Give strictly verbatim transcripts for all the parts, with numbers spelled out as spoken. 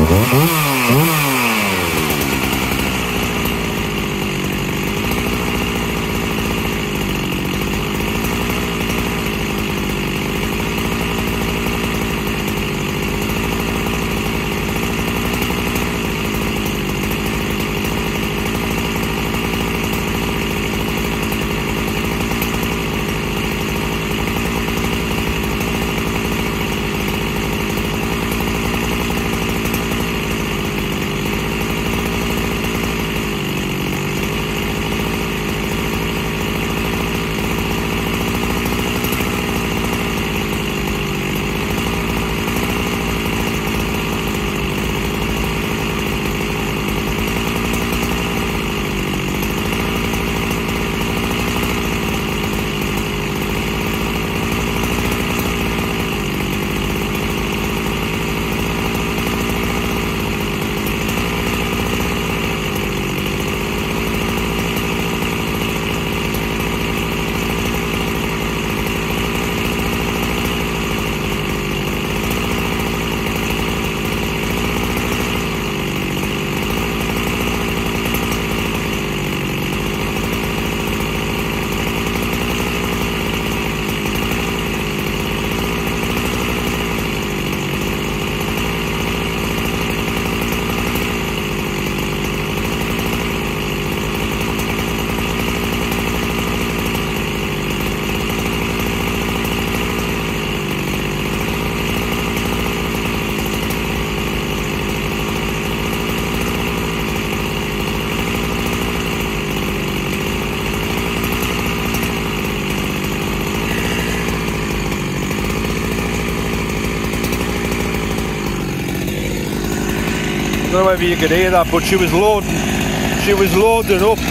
I don't know whether you could hear that, but she was loading, she was loading up,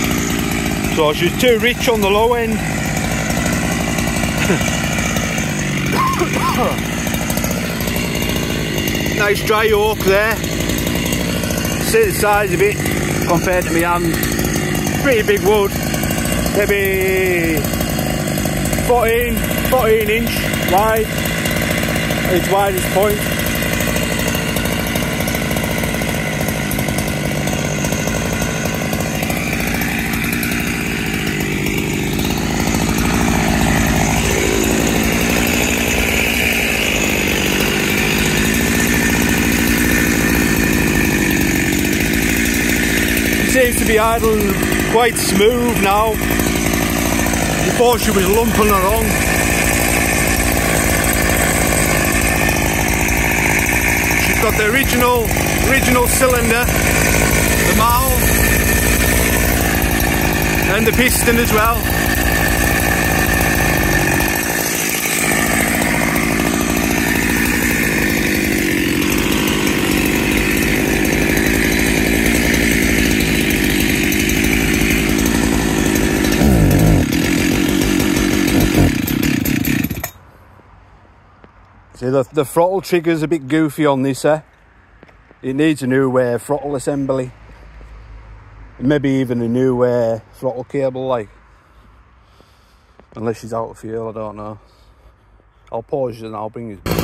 so she was too rich on the low end. Nice dry oak there. See the size of it compared to my hand. Pretty big wood, maybe fourteen, fourteen inch wide at its widest point. Seems to be idling quite smooth now. Before she was lumping along. She's got the original original cylinder, the mouth, and the piston as well. See, the, the throttle trigger's a bit goofy on this, eh? It needs a new uh, throttle assembly. Maybe even a new uh, throttle cable, like. Unless she's out of fuel, I don't know. I'll pause and I'll bring you back.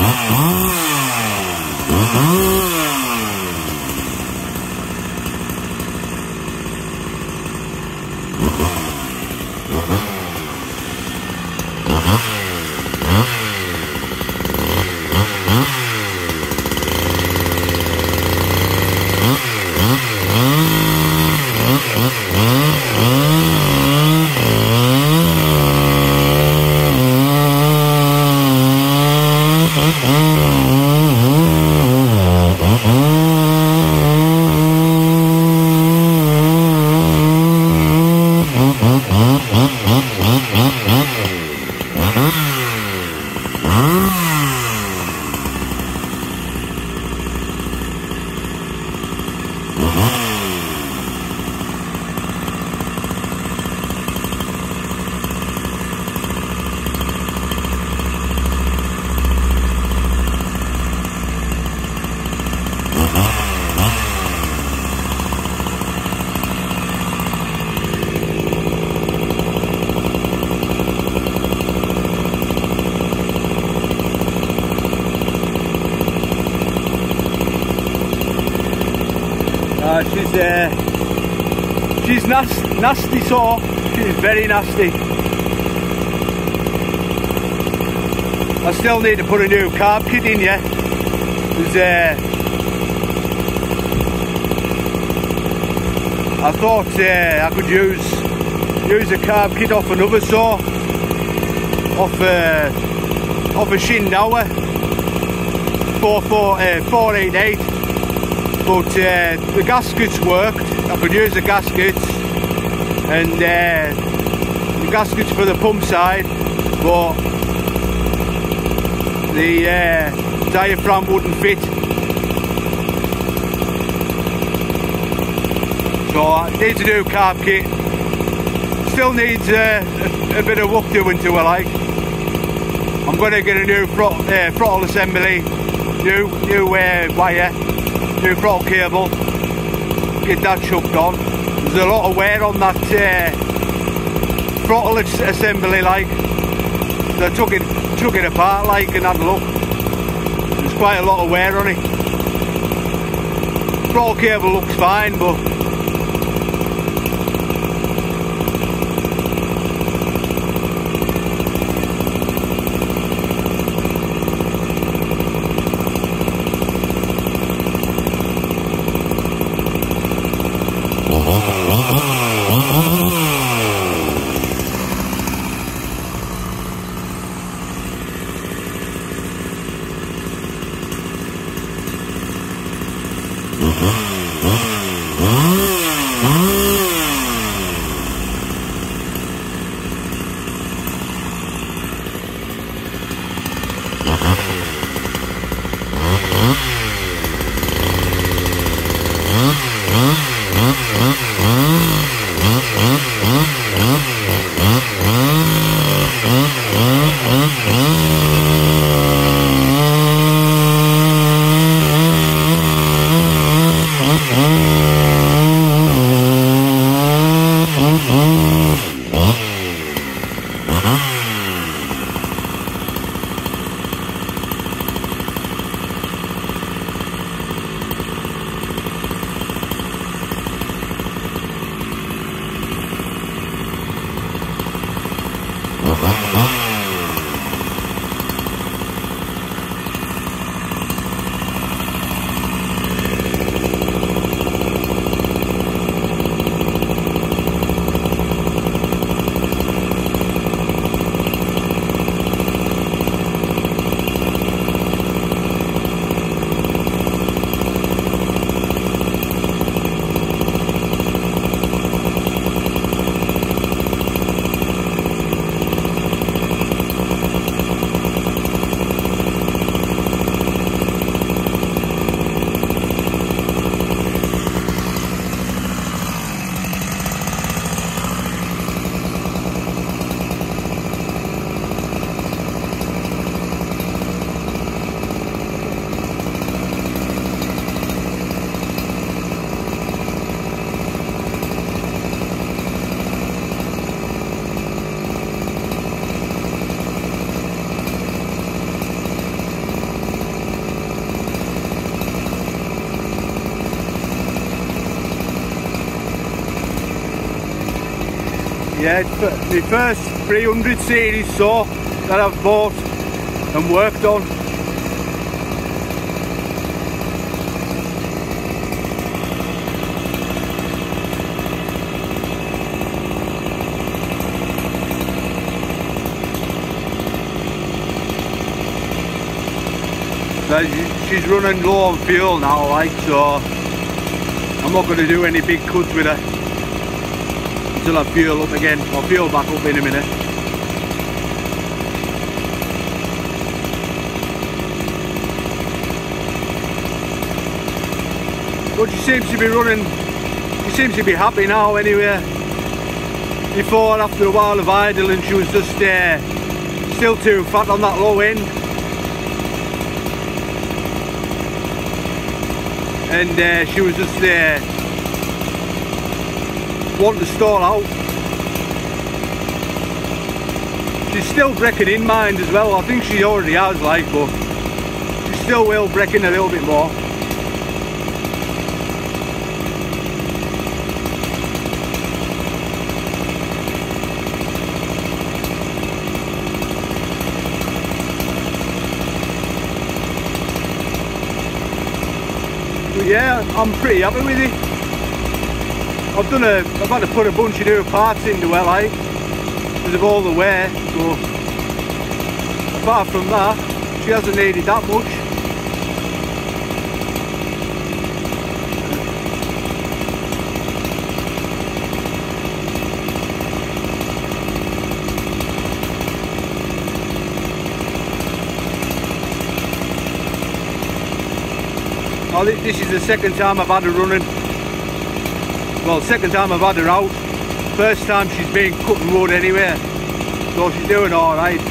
Uh, she's uh, she's nasty, nasty sort. She's very nasty. I still need to put a new carb kit in, yeah. Uh, I thought uh, I could use use a carb kit off another saw, off uh, off a Shindauer four four eight eight. But uh, the gaskets worked. I could use the gaskets and uh, the gaskets for the pump side, but the uh, diaphragm wouldn't fit. So I need to do carb kit. Still needs uh, a, a bit of work doing to it, like. I'm going to get a new throttle, uh, throttle assembly, new new uh, wire. New throttle cable, get that chucked on. There's a lot of wear on that uh, throttle assembly, like. So I took it, took it apart, like, and had a look. There's quite a lot of wear on it. Throttle cable looks fine, but Yeah, it's my first three hundred series saw that I've bought and worked on. Now, she's running low on fuel now, like, so I'm not going to do any big cuts with her until I fuel up again. I'll fuel back up in a minute. But she seems to be running, she seems to be happy now anyway. Before, after a while of idling, she was just uh, still too fat on that low end. And uh, she was just there uh, wanting to stall out. She's still breaking in mind as well. I think she already has, like, but she still will break in a little bit more. But yeah, I'm pretty happy with it. I've done a, I've had to put a bunch of new parts into her, like, because of all the wear, so apart from that, she hasn't needed that much. Oh, this is the second time I've had her running. Well, second time I've had her out. First time she's been cutting wood anyway, so she's doing alright.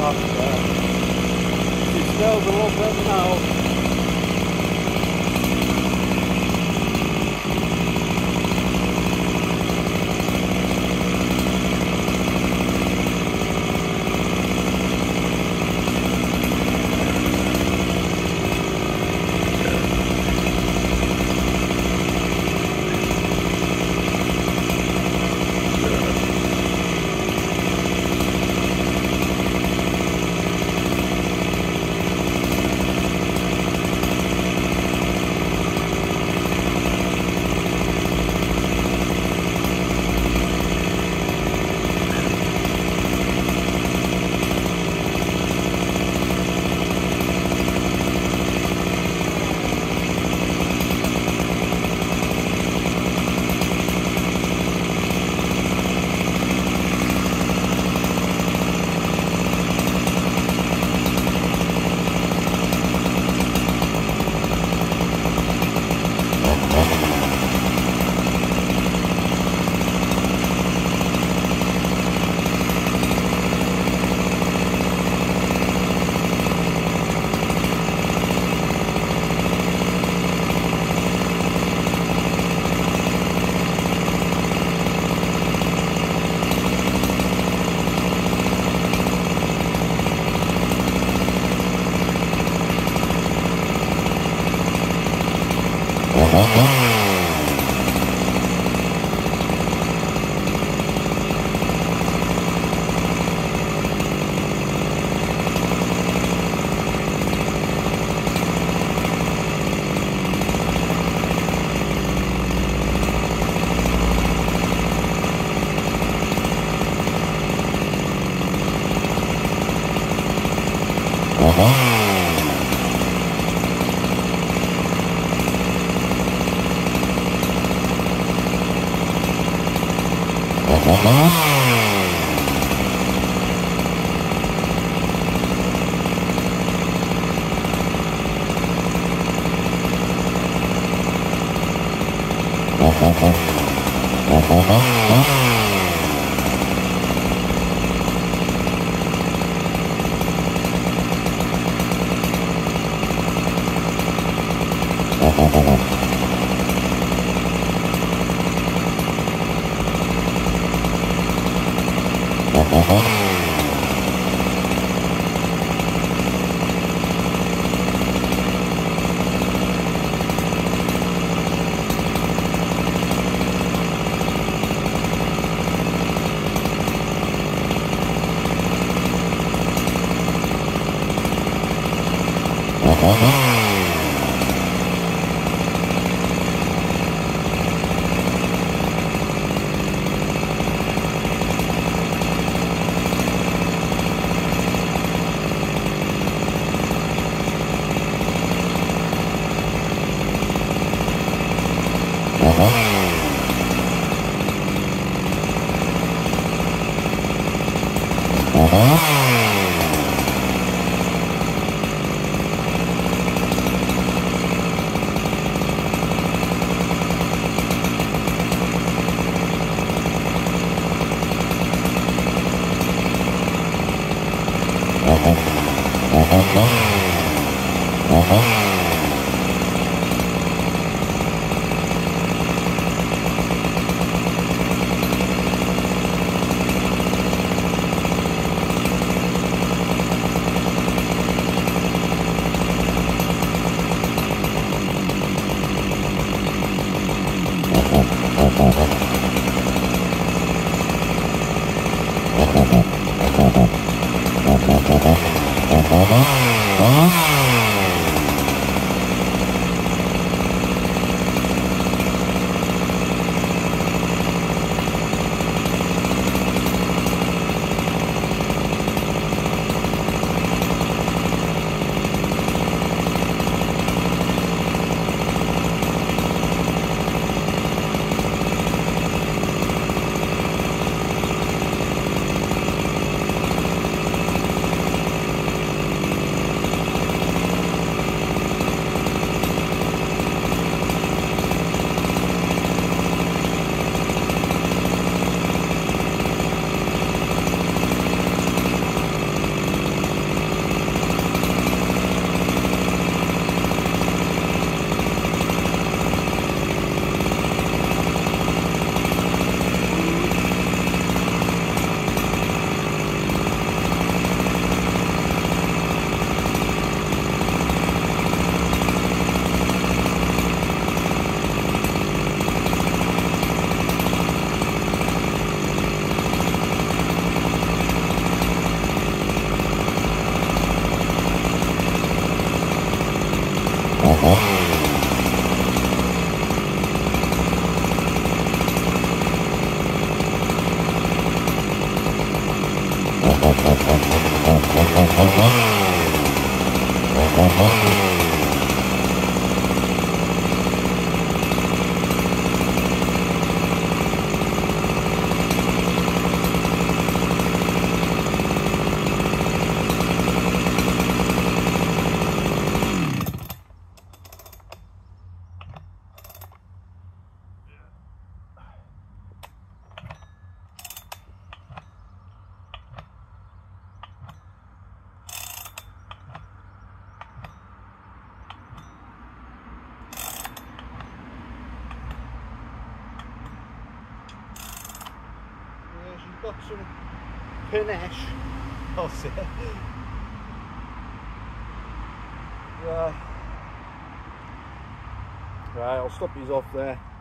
That's uh, she smells a lot better now. Got some panache, I'll say. Right. Right, I'll stop these off there.